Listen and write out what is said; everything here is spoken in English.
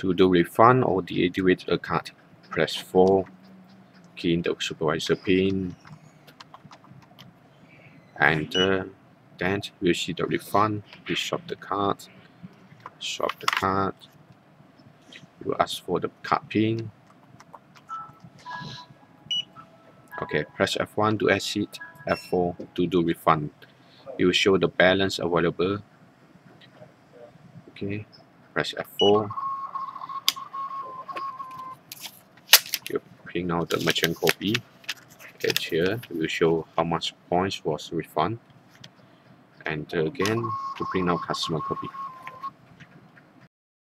To do refund or deactivate a card, press 4, key in the supervisor pin, enter, then you see the refund. Please swap the card, you ask for the card pin. Okay, press F1 to exit, F4 to do refund. It will show the balance available. Okay, press F4. You print out the merchant copy. Okay, here it will show how much points was refunded. Enter again to print out customer copy.